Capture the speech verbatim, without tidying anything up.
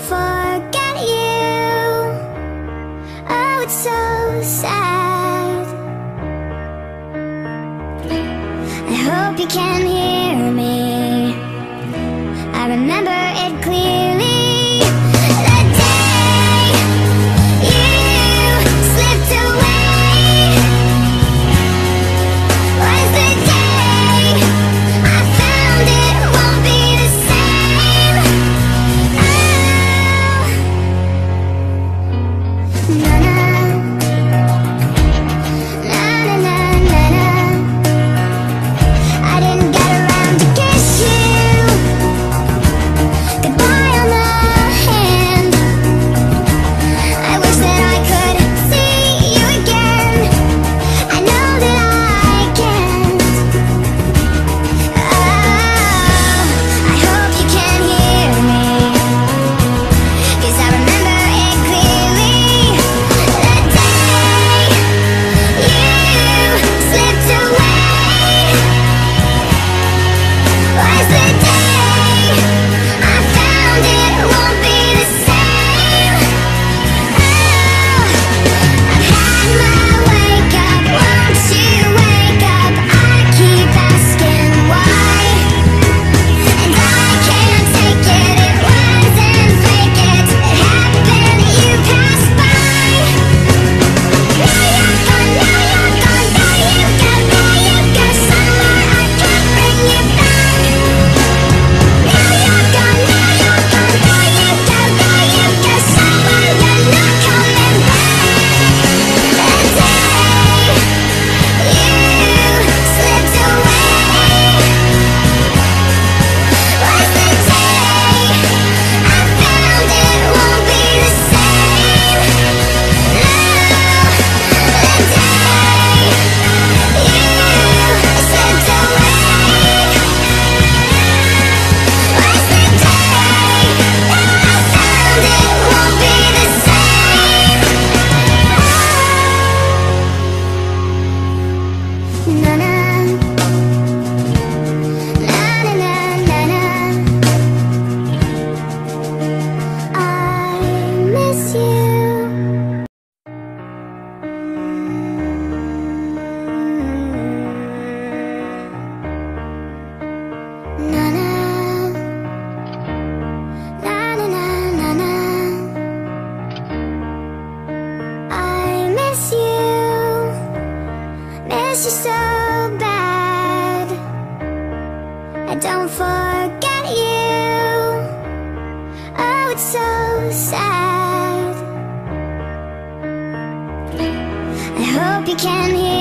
don't forget you. Oh, it's so sad. I hope you can hear me. I remember it clearly. The day you slipped away was the day I found it won't be the same. Oh, na na, na na na na na. I didn't get around to kiss you. Goodbye on the hand. I wish that I could see you again. I know that I can't. Oh, I hope you can hear me, 'cause I remember it clearly. The day you slipped away was the day I found it won't be the same. Oh, I've had my wake up, won't you wake up? I keep asking why, and I can't take it. It wasn't fake, it happened, you passed by. Now you're gone, now you're gone, there you go, there you go. Somewhere I can't bring you back. Now you're gone, now you're gone, there you go, there you go. Somewhere you're not coming back. The day you slipped away was the day I found it won't be the same. No, the day you slipped away was the day I found it won't be the same. Na na, na na na na na. I miss you. Na na, na na na na na. I miss you, miss you so bad. I don't forget you. Oh, it's so sad. I hope you can hear